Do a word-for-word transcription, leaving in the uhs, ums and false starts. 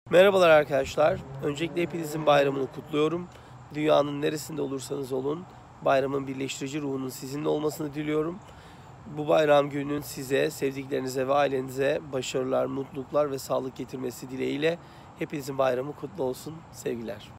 Merhabalar arkadaşlar. Öncelikle hepinizin bayramını kutluyorum. Dünyanın neresinde olursanız olun, bayramın birleştirici ruhunun sizinle olmasını diliyorum. Bu bayram gününün size, sevdiklerinize ve ailenize başarılar, mutluluklar ve sağlık getirmesi dileğiyle hepinizin bayramı kutlu olsun. Sevgiler.